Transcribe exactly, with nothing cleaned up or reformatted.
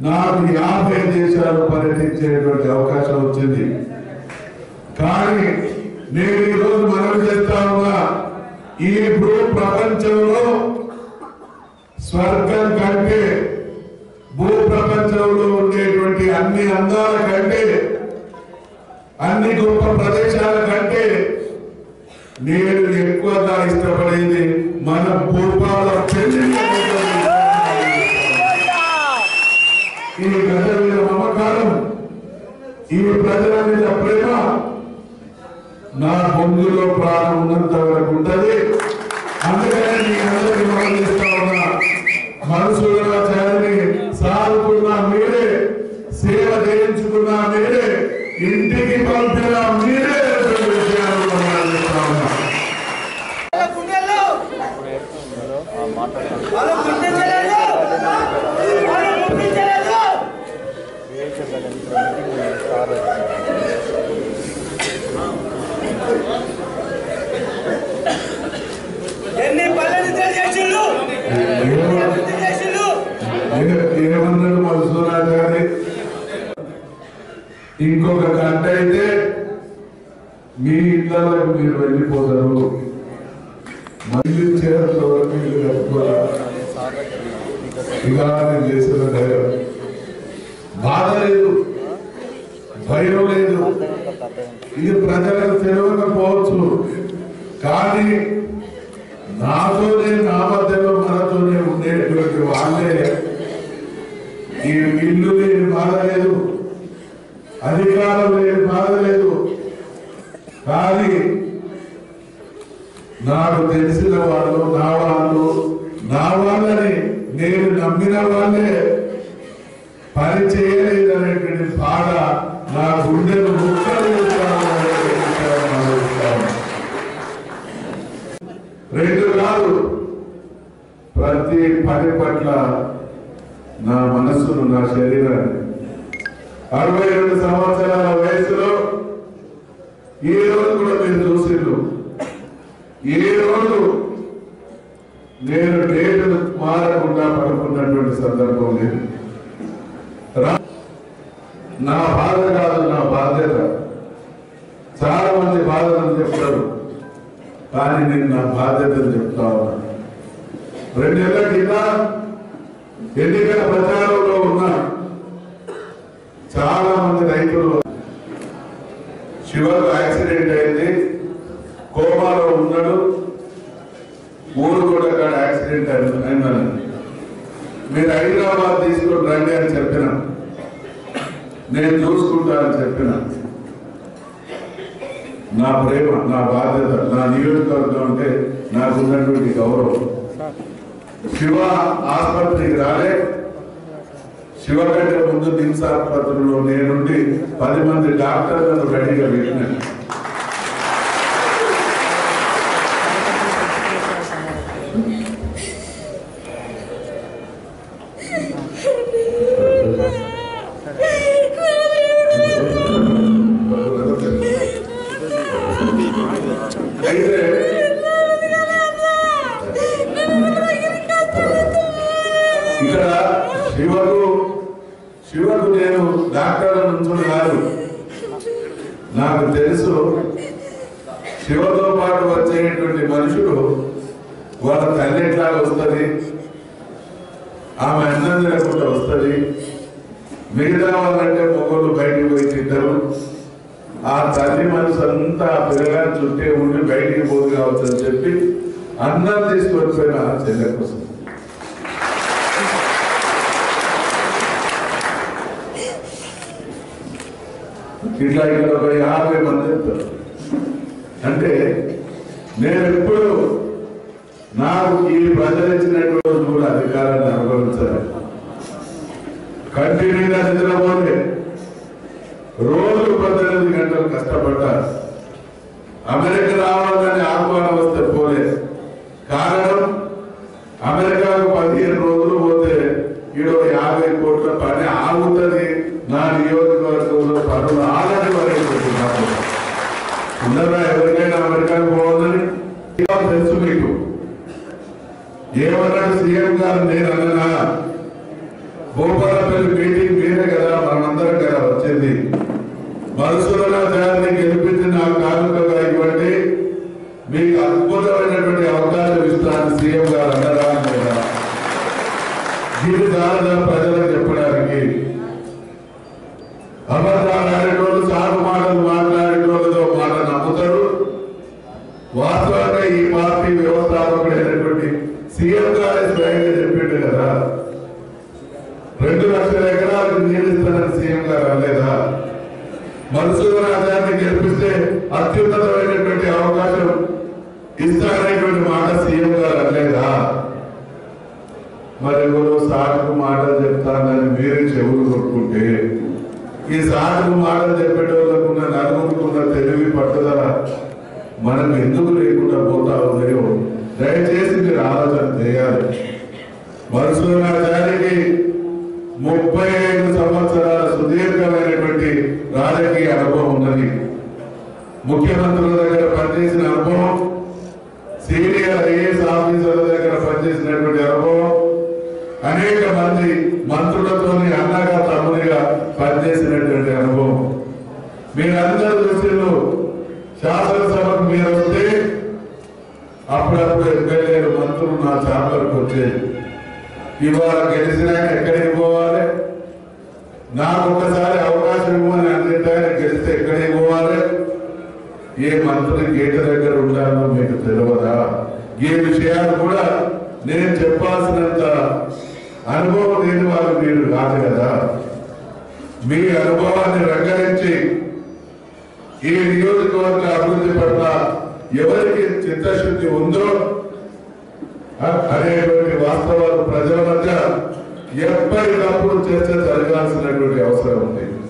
నాకు యాభై దేశాలు పర్యటించేటువంటి అవకాశం వచ్చింది. కానీ నేను ఈరోజు మనం చేస్తా ఉన్నా ఈ భూ ప్రపంచంలో స్వర్గం కంటే భూ ప్రపంచంలో ఉండేటువంటి అన్ని అందాల కంటే అన్ని గొప్ప ప్రదేశాల కంటే నేను ఎక్కువగా ఇష్టపడేది మన భూపాలపల్లి. ఈ ప్రజల మీద మమకారం, ఈ ప్రజల మీద ప్రేమ నా బొంగులో ప్రాణం ఉన్నంత వరకు ఉంటుంది. అందుకనే మీ అందరికీ మనం చేస్తా ఉన్నా, మధుసూదన చారిని సాగుకున్నా మీరే, సేవ చేయించుకున్నా మీరే, ఇంటికి పంపిన మీరే విషయాలు మనం చేస్తా ఉన్నా. ఏమన్నాడు మధుసూదన చారి? ఇంకొక గంట అయితే మీ ఇళ్లకు మీరు వెళ్ళిపోతారు, మళ్ళీ చేరుతో మీరు కట్టుకోవాలి. ఇక నేను చేసిన ధైర్యం, బాధ లేదు, భయం లేదు. ఇది ప్రజలకు తెలియకపోవచ్చు, కానీ నాతోనే నా మధ్యలో మనతోనే ఉండేటువంటి వాళ్ళే ఈ ఇల్లు లేని బాధ లేదు, అధికారం లేని బాధ లేదు. కానీ నాకు తెలిసిన వాళ్ళు, నా వాళ్ళు, నా వాళ్ళని నేను నమ్మిన వాళ్ళే పని చేయలేదనేటువంటి బాధ నా గుండెలు ముక్కలు. రెండు కాదు, ప్రతి పని పట్ల నా మనస్సును, నా శరీరాన్ని అరవై రెండు సంవత్సరాల వయసులో ఏ రోజు కూడా మీరు చూసిండ్రు, ఏ రోజు నేను డేటు మారకుండా పడుకున్నటువంటి సందర్భం లేదు. నా బాధ కాదు, నా బాధ్యత. చాలా మంది బాధలను చెప్తారు, కానీ నేను నా బాధ్యతను చెప్తా ఉన్నా. రెండేళ్ల కింద ఎన్నికల ప్రచారంలో ఉన్న చాలా మంది రైతులు శివకు యాక్సిడెంట్ అయింది, కోమాలో ఉన్నాడు, ఊరు కూడా అక్కడ యాక్సిడెంట్ అయిందని మీరు హైదరాబాద్ తీసుకొని రండి అని చెప్పిన, నేను చూసుకుంటా అని చెప్పిన. నా ప్రేమ, నా బాధ్యత, నా నియోజకవర్గం అంటే నాకున్నటువంటి గౌరవం. శివ ఆసుపత్రికి రాలే, శివ కంటే ముందు నిమ్స్ ఆసుపత్రిలో నేనుండి పది మంది డాక్టర్లను రెడీగా పెట్టినాను. అయితే ఇక్కడ శివకు శివకు నేను డాక్టర్ నుంచి కాదు, నాకు తెలుసు శివతో పాటు వచ్చేటువంటి మనుషులు వాళ్ళ తల్లి ఎట్లా వస్తుంది, ఆమె అన్నం లేకుండా వస్తుంది, మిగతా వాళ్ళంటే మొగలు బయటికి పోయి తింటారు, ఆ తల్లి మనసు అంతా పిల్లగా చుట్టే ఉండి బయటికి పోదు కావచ్చు అని చెప్పి అన్నం తీసుకొని పోయిన చెల్లె కోసం. ఇట్లా ఇక్కడ ఒక యాభై మంది చెప్తారు. అంటే నేను ఎప్పుడు నాకు ఈ ప్రజలు ఇచ్చినటువంటి రోజు కూడా అధికారాన్ని అనుభవించాలి. కంటిన్యూగా నిద్రపోతే రోజు పద్దెనిమిది గంటలు కష్టపడ్డారు. అమెరికా రావాలని ఆహ్వానం వస్తే పోలే. కారణం అమెరికాకు పదిహేను రోజులు పోతే ఈడో యాభై కోట్ల పని ఆగుతుంది, నా నియోజకవర్గంలో పనులు ఆగని వరకు ఉండరా ఎవరికైనా అమెరికాకు పోవాలని తెలుసు మీకు. ఏమన్నాడు సీఎం గారు? నేను అన్నా భూపాలపల్లి భూపాలపల్లి మీటింగ్ మీరే కదా, మనమందరం కదా వచ్చింది. మధుసూదన చారిని గెలిపించి నాకు కానుకగా ఇవ్వండి, మీకు అద్భుతమైనటువంటి అవకాశం ఇస్తాను సీఎం గారు అన్నరా లేదా? ఇది కాదా ప్రజలకు చెప్పడానికి? అబద్ధాలు ఆడేటోళ్ళు, సాగు మాటలు మాట్లాడేటోళ్ళతో మాట నమ్ముతారు. వాస్తవంగా ఈ పార్టీ వ్యవస్థాపకుడైనటువంటి సీఎం గారే స్వయంగా చెప్పిండు కదా, రెండు లక్షల ఎకరాలకు నీళ్ళు ఇస్తానని సీఎం గారు అనలేదా? మధుసూదన చారిని గెలిపిస్తే అత్యున్నతమైనటువంటి అవకాశం ఇస్తాననేటువంటి మాట సీఎం గారు అనలేదా? మరి ఎవరో సాగుకు మాటలు చెప్తానని మీరే చెవులు కొట్టుకుంటే, ఈ సాగుకు మాటలు చెప్పేటోళ్ళకున్న నలుగురుకున్న తెలివి పట్టుదల మనం ఎందుకు లేకుండా పోతా ఉన్నాయో దయచేసి మీరు ఆలోచన చేయాలి. మధుసూదన చారికి ముప్పై ఐదు సంవత్సరాల సుదీర్ఘమైనటువంటి రాజకీయ అనుభవం ఉన్నది. ముఖ్యమంత్రుల దగ్గర పనిచేసిన అనుభవం, సీనియర్ ఐఏఎస్ ఆఫీసర్ల దగ్గర పనిచేసినటువంటి అనుభవం, అనేక మంది మంత్రులతో అన్నగా తమ్ముడిగా పనిచేసినటువంటి అనుభవం. మీరందరూ దృష్టిలో శాసనసభకు మీరు వస్తే అప్పుడప్పుడు ఎమ్మెల్యేలు మంత్రులు నా చాపలకు వచ్చేది. ఇవాళ గెలిచినా ఎక్కడికి పోవాలి? నాకు ఒకసారి అవకాశం ఇవ్వని అన్నింటాయని గెలిస్తే ఎక్కడికి పోవాలి? ఏ మంత్రి గేట దగ్గర ఉండాలో మీకు తెలియదా? ఈ విషయాలు కూడా నేను చెప్పాల్సినంత అనుభవం లేని వాళ్ళు మీరు కాదు కదా. మీ అనుభవాన్ని రంగరించి ఈ నియోజకవర్గ అభివృద్ధి పట్ల ఎవరికి చిత్తశుద్ధి ఉందో అనేటువంటి వాస్తవాలు ప్రజల మధ్య ఎప్పటికప్పుడు చర్చ జరగాల్సినటువంటి అవసరం ఉంది.